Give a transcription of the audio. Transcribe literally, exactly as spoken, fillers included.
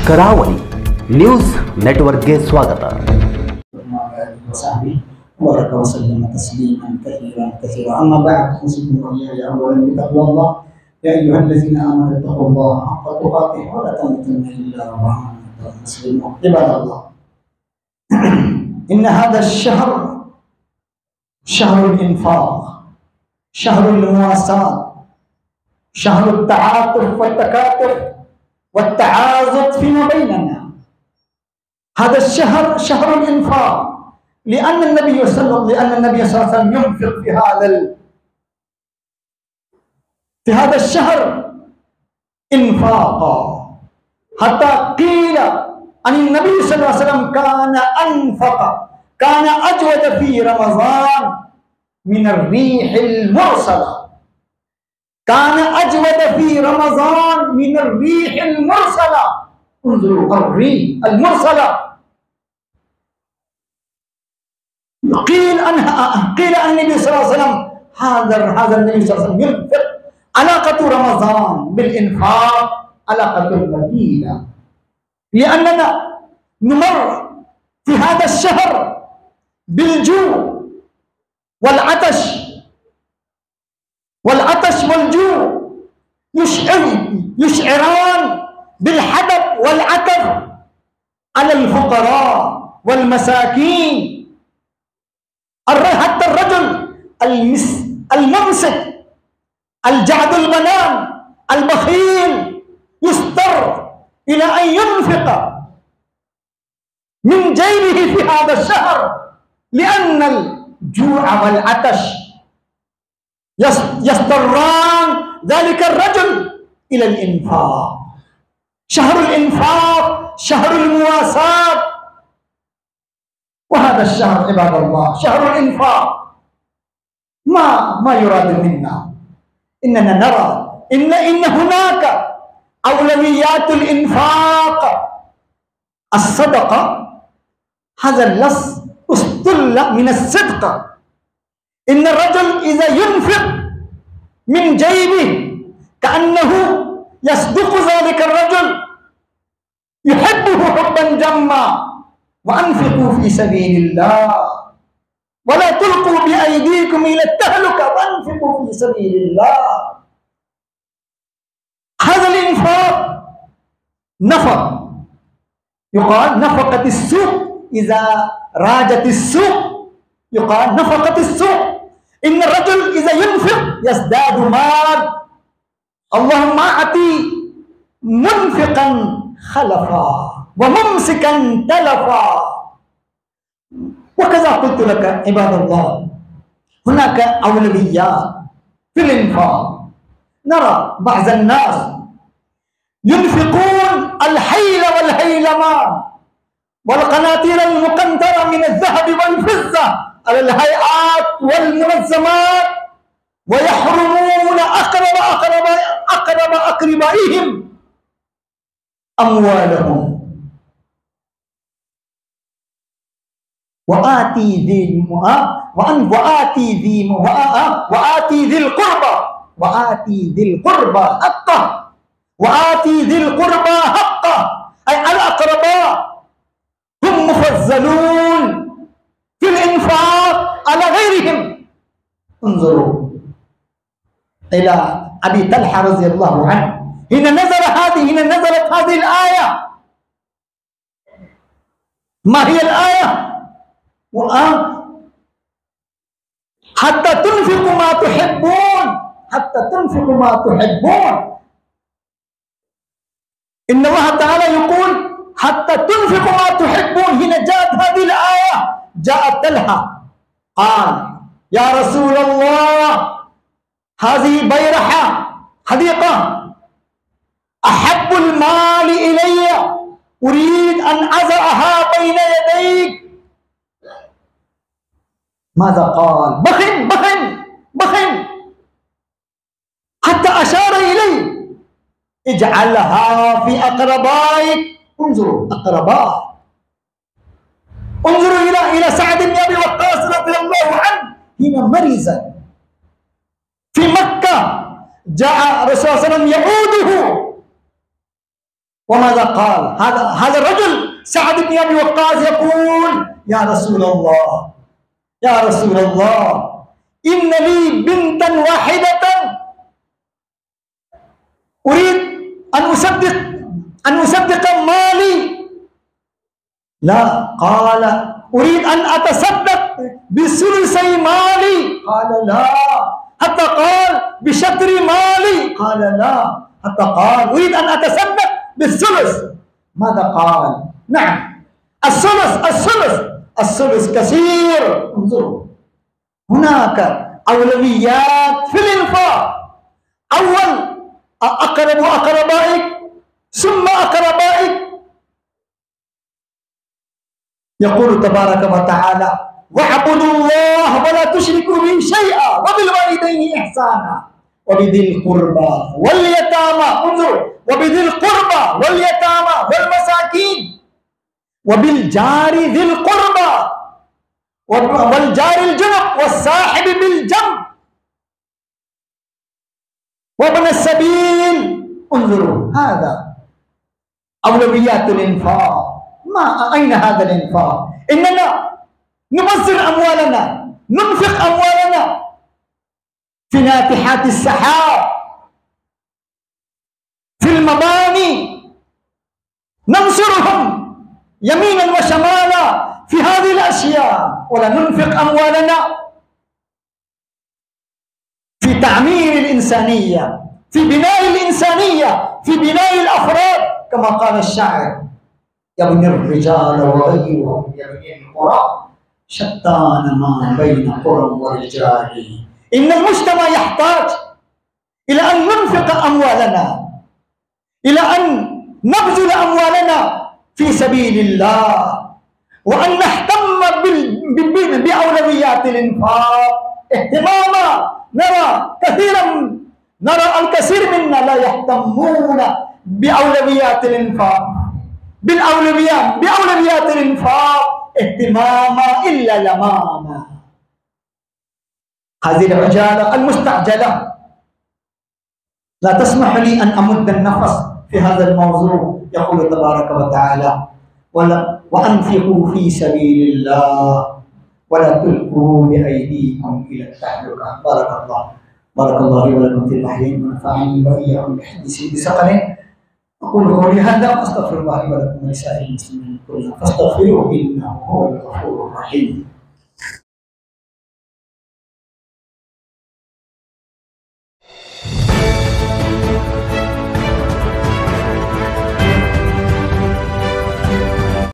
ಕರಾವಳಿ ನ್ಯೂಸ್ ನೆಟ್ವರ್ಕ್ಗೆ ಸ್ವಾಗತ. وبارك وسلم تسليما كثيرا كثيرا. اما بعد اوصيكم واياي اولا بتقوى الله يا ايها الذين امنوا اتقوا الله حق تقاته ولا تموتن الا وانتم مسلمون. عباد الله، ان هذا الشهر شهر الانفاق، شهر المواساة، شهر التعاطف والتكاتف والتعاضد فيما بيننا. هذا الشهر شهر الانفاق، لأن النبي صلى لأن النبي صلى الله عليه وسلم ينفق في هذا ال... في هذا الشهر إنفاقا، حتى قيل عن النبي صلى الله عليه وسلم كان أنفق، كان أجود في رمضان من الريح المرسلة، كان أجود في رمضان من الريح المرسلة. انظروا الريح المرسلة. قيل أنها قيل أن النبي صلى الله عليه وسلم هذا هذا النبي صلى الله عليه وسلم ينفق. علاقة رمضان بالإنفاق علاقة متينة، لأننا نمر في هذا الشهر بالجوع والعطش، والعطش والجوع يشعر يشعران بالحدب والعطر على الفقراء والمساكين. حتى الرجل المس الممسك الجعد البنان البخيل يضطر إلى أن ينفق من جيبه في هذا الشهر، لأن الجوع والعطش يضطران ذلك الرجل إلى الإنفاق. شهر الإنفاق، شهر المواساة. وهذا الشهر عباد الله شهر الإنفاق. ما ما يراد منا، إننا نرى إن إن هناك أولويات الإنفاق. الصدقة هذا اللفظ استل من الصدق. إن الرجل إذا ينفق من جيبه كأنه يصدق ذلك الرجل، يحبه حبا جما. وأنفقوا في سبيل الله ولا تلقوا بأيديكم إلى التهلكة وأنفقوا في سبيل الله. هذا الإنفاق نفق، يقال نفقة السوق. إذا راجت السوق يقال نفقة السوق. إن الرجل إذا ينفق يزداد مال. اللهم أعطي منفقا خلفا وممسكا تلفا. وكذا قلت لك عباد الله هناك أولويات في الإنفاق. نرى بعض الناس ينفقون الحيل والهيلمان والقناطير المقنطرة من الذهب والفضة على الهيئات والمنظمات، ويحرمون أقرب أقرب أقرب أقربائهم أموالهم. وآتي ذي وأن وآتي ذي وآتي ذي القربى وآتي ذي القربى حقه وآتي ذي القربى حقه، أي الأقرباء هم مفضلون في الإنفاق على غيرهم. انظروا إلى أبي طلحة رضي الله عنه حين نزل هذه حين نزلت هذه الآية. ما هي الآية؟ حتى تنفقوا ما تحبون، حتى تنفقوا ما تحبون. إن الله تعالى يقول حتى تنفقوا ما تحبون. حين جاءت هذه الآية جاء طلحة قال يا رسول الله هذه بيرحة حديقة أحب المال إلي، أريد أن أضعها بين يديك. ماذا قال؟ بخن بخن بخن، حتى أشار إليه اجعلها في أقربائك. انظروا أقرباء. انظروا إلى إلى سعد بن أبي وقاص رضي الله عنه حين مرض في مكة، جاء الرسول صلى الله عليه وسلم يعوده وماذا قال هذا هذا الرجل سعد بن أبي وقاص؟ يقول: يا رسول الله، يا رسول الله، إن لي بنتا واحدة أريد أن أصدق أن أصدق مالي. لا، قال: أريد أن أتصدق بثلثي مالي. قال: لا. حتى قال: بشطر مالي. قال: لا. حتى قال: أريد أن أتصدق بالثلث. ماذا قال؟ نعم، الثلث الثلث الثلث كثير. انظروا، هناك أولويات في الإنفاق. أول أقرب أقربائك، ثم أقربائك. يقول تبارك وتعالى: واعبدوا الله ولا تشركوا به شيئا وبالوالدين إحسانا وبذي القربى واليتامى. انظروا، وبذي القربى واليتامى والمساكين وبالجار ذي القربى والجار الجنب والصاحب بالجنب وابن السبيل. انظروا، هذا أولويات الإنفاق. ما أين هذا الإنفاق؟ إننا نبذر أموالنا، ننفق أموالنا في ناطحات السحاب، في المباني، ننصرهم يمينا وشمالا في هذه الأشياء، ولا ننفق أموالنا في تعمير الإنسانية، في بناء الإنسانية، في بناء الأفراد، كما قال الشاعر: يبني الرجال وغيرهم يبني القرى شتان ما بين قرى ورجال. إن المجتمع يحتاج إلى أن ننفق أموالنا، إلى أن نبذل أموالنا في سبيل الله، وأن نهتم بأولويات الإنفاق اهتماما. نرى كثيرا نرى الكثير منا لا يهتمون بأولويات الإنفاق، بالأولويات بأولويات الإنفاق اهتماما إلا لماما. هذه العجالة المستعجلة لا تسمح لي أن أمد النفس في هذا الموضوع. يقول تبارك وتعالى: وأنفقوا في سبيل الله ولا تلقوا بأيديكم إلى التهلكة. بارك الله بارك الله لي ولكم في البحرين، ونفعني وإياكم بحديث بثقل. أقول قولي هذا وأستغفر الله لي ولكم ولسائر المسلمين كلهم فاستغفروه إنه هو الغفور الرحيم.